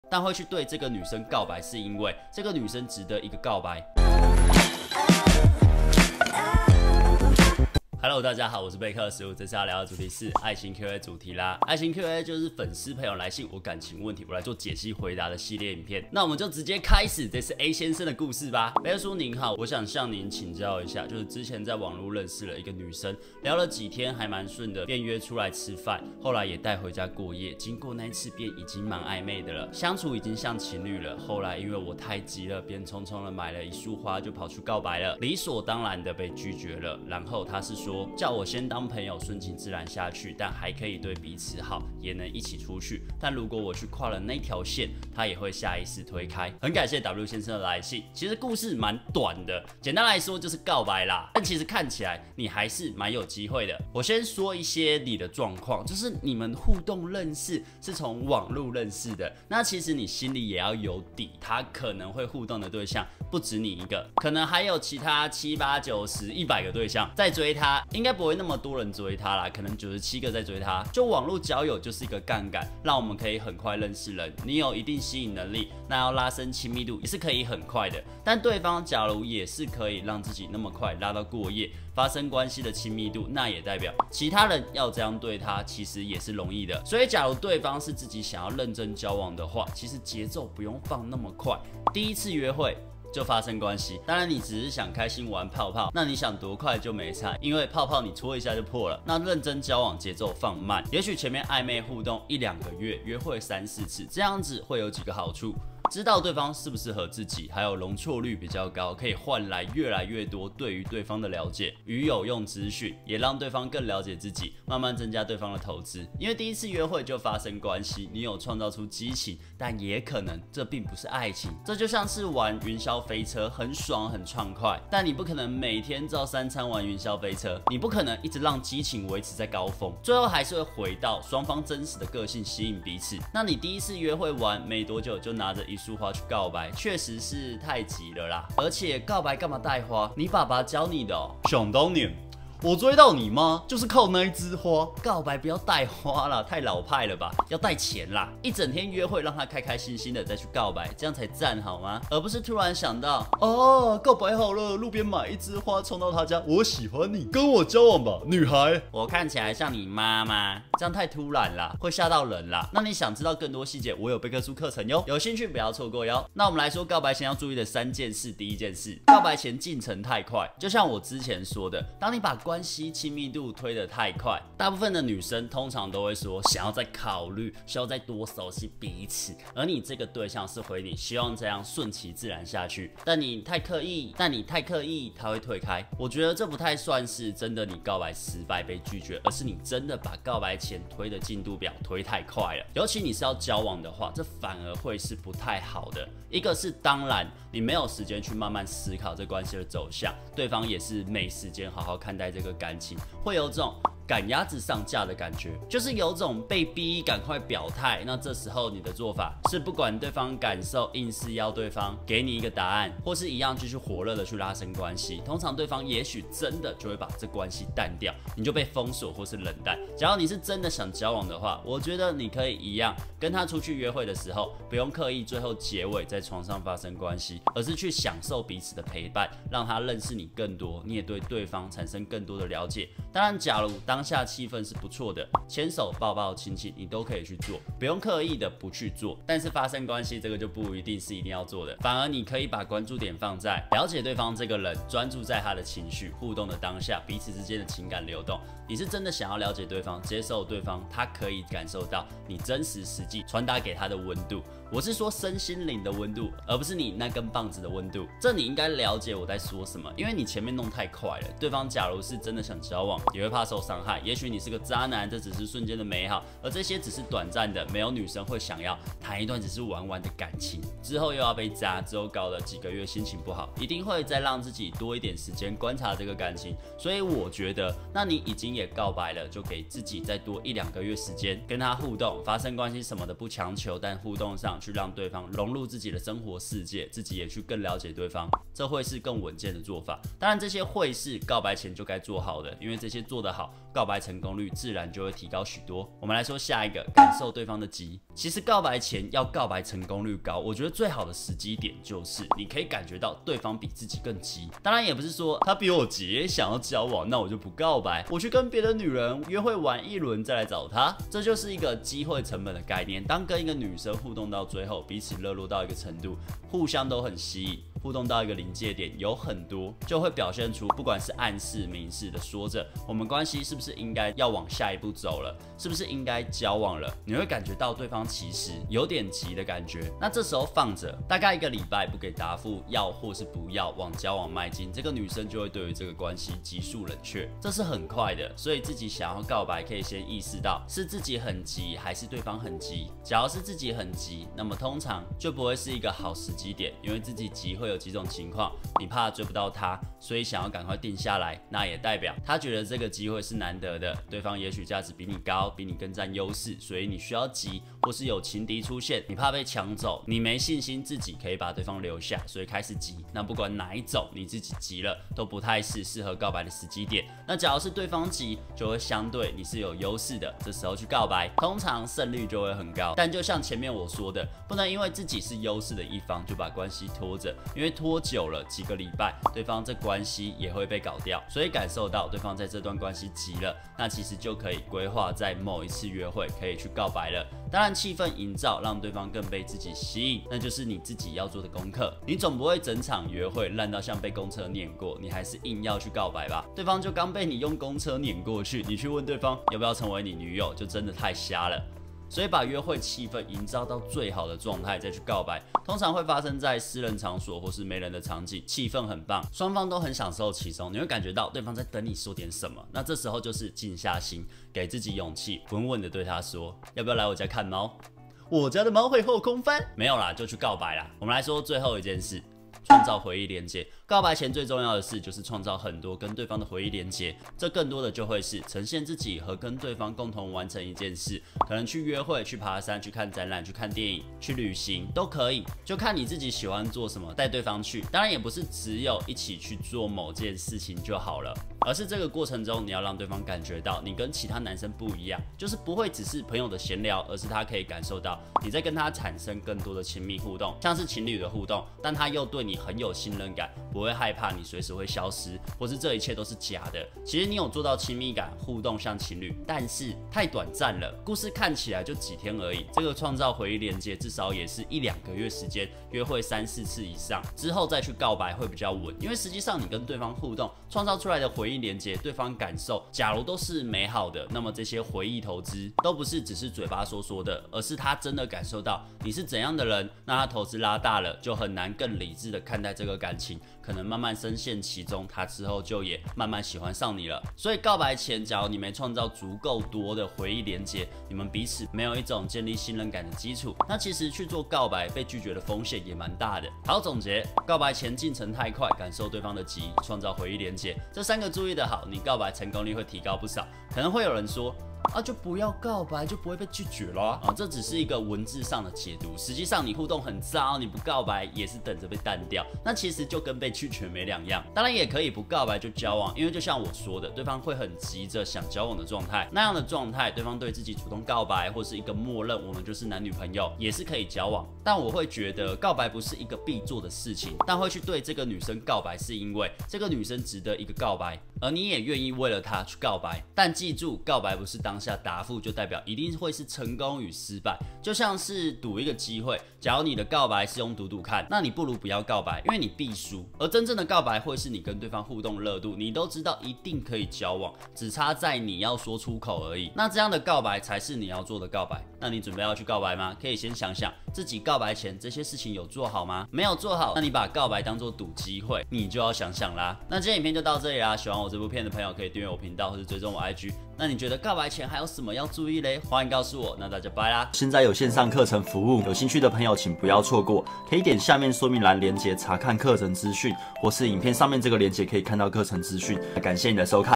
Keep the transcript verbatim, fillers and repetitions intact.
但会去对这个女生告白，是因为这个女生值得一个告白。Hello， 大家好，我是贝克十五，这次要聊的主题是爱情 Q A 主题啦。爱情 Q A 就是粉丝朋友来信我感情问题，我来做解析回答的系列影片。那我们就直接开始这次 A 先生的故事吧。贝克叔您好，我想向您请教一下，就是之前在网络认识了一个女生，聊了几天还蛮顺的，便约出来吃饭，后来也带回家过夜。经过那一次便已经蛮暧昧的了，相处已经像情侣了。后来因为我太急了，便匆匆的买了一束花就跑去告白了，理所当然的被拒绝了。然后他是说叫我先当朋友，顺其自然下去，但还可以对彼此好，也能一起出去。但如果我去跨了那条线，他也会下意识推开。很感谢 W 先生的来信，其实故事蛮短的，简单来说就是告白啦。但其实看起来你还是蛮有机会的。我先说一些你的状况，就是你们互动认识是从网络认识的，那其实你心里也要有底，他可能会互动的对象不止你一个，可能还有其他七八九十一百个对象在追他，应该不会那么多人追他啦，可能九十七个在追他。就网络交友就是一个杠杆，让我们可以很快认识人。你有一定吸引能力，那要拉伸亲密度也是可以很快的。但对方假如也是可以让自己那么快拉到过夜，发生关系的亲密度，那也代表其他人要这样对他，其实也是容易的。所以，假如对方是自己想要认真交往的话，其实节奏不用放那么快。第一次约会就发生关系，当然你只是想开心玩泡泡，那你想多快就没差，因为泡泡你戳一下就破了。那认真交往节奏放慢，也许前面暧昧互动一两个月，约会三四次，这样子会有几个好处。知道对方适不适合自己，还有容错率比较高，可以换来越来越多对于对方的了解与有用资讯，也让对方更了解自己，慢慢增加对方的投资。因为第一次约会就发生关系，你有创造出激情，但也可能这并不是爱情。这就像是玩云霄飞车，很爽很畅快，但你不可能每天照三餐玩云霄飞车，你不可能一直让激情维持在高峰，最后还是会回到双方真实的个性吸引彼此。那你第一次约会完没多久就拿着一束花去告白，确实是太急了啦。而且告白干嘛带花？你爸爸教你的哦。想当年我追到你妈就是靠那一枝花。告白不要带花啦，太老派了吧？要带钱啦！一整天约会让他开开心心的再去告白，这样才赞好吗？而不是突然想到哦，告白好了，路边买一枝花冲到他家，我喜欢你，跟我交往吧，女孩。我看起来像你妈吗？这样太突然啦，会吓到人啦。那你想知道更多细节，我有贝克书课程哟，有兴趣不要错过哟。那我们来说告白前要注意的三件事。第一件事，告白前进程太快，就像我之前说的，当你把关系亲密度推得太快，大部分的女生通常都会说想要再考虑，需要再多熟悉彼此，而你这个对象是回你希望这样顺其自然下去，但你太刻意，但你太刻意，他会退开。我觉得这不太算是真的你告白失败被拒绝，而是你真的把告白前推的进度表推太快了。尤其你是要交往的话，这反而会是不太好的。一个是当然你没有时间去慢慢思考这关系的走向，对方也是没时间好好看待这个感情，会有这种赶鸭子上架的感觉，就是有种被逼赶快表态。那这时候你的做法是不管对方感受，硬是要对方给你一个答案，或是一样继续火热的去拉伸关系。通常对方也许真的就会把这关系淡掉，你就被封锁或是冷淡。假如你是真的想交往的话，我觉得你可以一样跟他出去约会的时候，不用刻意最后结尾在床上发生关系，而是去享受彼此的陪伴，让他认识你更多，你也对对方产生更多的了解。当然，假如当下气氛是不错的，牵手、抱抱、亲亲，你都可以去做，不用刻意的不去做。但是发生关系这个就不一定是一定要做的，反而你可以把关注点放在了解对方这个人，专注在他的情绪互动的当下，彼此之间的情感流动。你是真的想要了解对方，接受对方，他可以感受到你真实实际传达给他的温度。我是说身心灵的温度，而不是你那根棒子的温度。这你应该了解我在说什么，因为你前面弄太快了。对方假如是真的想交往，也会怕受伤害。也许你是个渣男，这只是瞬间的美好，而这些只是短暂的。没有女生会想要谈一段只是玩玩的感情，之后又要被渣，之后搞了几个月心情不好，一定会再让自己多一点时间观察这个感情。所以我觉得，那你已经也告白了，就给自己再多一两个月时间跟他互动，发生关系什么的不强求，但互动上去让对方融入自己的生活世界，自己也去更了解对方，这会是更稳健的做法。当然，这些会是告白前就该做好的，因为这些做得好，告白成功率自然就会提高许多。我们来说下一个，感受对方的急。其实告白前要告白成功率高，我觉得最好的时机点就是你可以感觉到对方比自己更急。当然也不是说他比我急也想要交往，那我就不告白，我去跟别的女人约会玩一轮再来找他。这就是一个机会成本的概念。当跟一个女生互动到最后，彼此热络到一个程度，互相都很吸引，互动到一个临界点，有很多就会表现出，不管是暗示、明示的说着我们关系是不是应该要往下一步走了，是不是应该交往了，你会感觉到对方其实有点急的感觉。那这时候放着，大概一个礼拜不给答复，要或是不要往交往迈进，这个女生就会对于这个关系急速冷却，这是很快的。所以自己想要告白，可以先意识到是自己很急还是对方很急。假如是自己很急，那么通常就不会是一个好时机点，因为自己急会有几种情况，你怕追不到他，所以想要赶快定下来，那也代表他觉得这个机会是难得的，对方也许价值比你高，比你更占优势，所以你需要急，或是有情敌出现，你怕被抢走，你没信心自己可以把对方留下，所以开始急。那不管哪一种，你自己急了都不太是适合告白的时机点。那假如是对方急，就会相对你是有优势的，这时候去告白，通常胜率就会很高。但就像前面我说的，不能因为自己是优势的一方就把关系拖着，因为拖久了几个礼拜，对方这关系也会被搞掉。所以感受到对方在这段关系急了，那其实就可以规划在某一次约会可以去告白了。当然气氛营造让对方更被自己吸引，那就是你自己要做的功课。你总不会整场约会烂到像被公车碾过，你还是硬要去告白吧？对方就刚被你用公车碾过去，你去问对方要不要成为你女友，就真的太瞎了。所以把约会气氛营造到最好的状态再去告白，通常会发生在私人场所或是没人的场景，气氛很棒，双方都很享受其中，你会感觉到对方在等你说点什么。那这时候就是静下心，给自己勇气，稳稳的对他说：要不要来我家看猫？我家的猫会后空翻？没有啦，就去告白啦。我们来说最后一件事，创造回忆连接。告白前最重要的事就是创造很多跟对方的回忆连接，这更多的就会是呈现自己和跟对方共同完成一件事，可能去约会、去爬山、去看展览、去看电影、去旅行都可以，就看你自己喜欢做什么，带对方去。当然也不是只有一起去做某件事情就好了，而是这个过程中你要让对方感觉到你跟其他男生不一样，就是不会只是朋友的闲聊，而是他可以感受到你在跟他产生更多的亲密互动，像是情侣的互动，但他又对你很有信任感，不会害怕你随时会消失，或是这一切都是假的。其实你有做到亲密感互动像情侣，但是太短暂了，故事看起来就几天而已。这个创造回忆连接至少也是一两个月时间，约会三四次以上之后再去告白会比较稳，因为实际上你跟对方互动创造出来的回忆连接，对方感受假如都是美好的，那么这些回忆投资都不是只是嘴巴说说的，而是他真的感受到你是怎样的人，那他投资拉大了，就很难更理智的看待这个感情，可能慢慢深陷其中，他之后就也慢慢喜欢上你了。所以告白前，假如你没创造足够多的回忆连接，你们彼此没有一种建立信任感的基础，那其实去做告白被拒绝的风险也蛮大的。好，总结，告白前进程太快，感受对方的急，创造回忆连接，这三个注意的好，你告白成功率会提高不少。可能会有人说，啊，就不要告白，就不会被拒绝了啊！啊，这只是一个文字上的解读，实际上你互动很糟，你不告白也是等着被淡掉，那其实就跟被拒绝没两样。当然也可以不告白就交往，因为就像我说的，对方会很急着想交往的状态，那样的状态，对方对自己主动告白，或是一个默认我们就是男女朋友，也是可以交往。但我会觉得告白不是一个必做的事情，但会去对这个女生告白，是因为这个女生值得一个告白，而你也愿意为了她去告白。但记住，告白不是当下答复就代表一定会是成功与失败，就像是赌一个机会，假如你的告白是用赌赌看，那你不如不要告白，因为你必输。而真正的告白会是你跟对方互动热度，你都知道一定可以交往，只差在你要说出口而已。那这样的告白才是你要做的告白。那你准备要去告白吗？可以先想想自己告白前这些事情有做好吗？没有做好，那你把告白当做赌机会，你就要想想啦。那今天影片就到这里啦，喜欢我这部片的朋友可以订阅我频道或是追踪我 I G。那你觉得告白前还有什么要注意嘞？欢迎告诉我。那大家拜啦！ 现在有线上课程服务，有兴趣的朋友请不要错过，可以点下面说明栏连结查看课程资讯，或是影片上面这个连结可以看到课程资讯。感谢你的收看。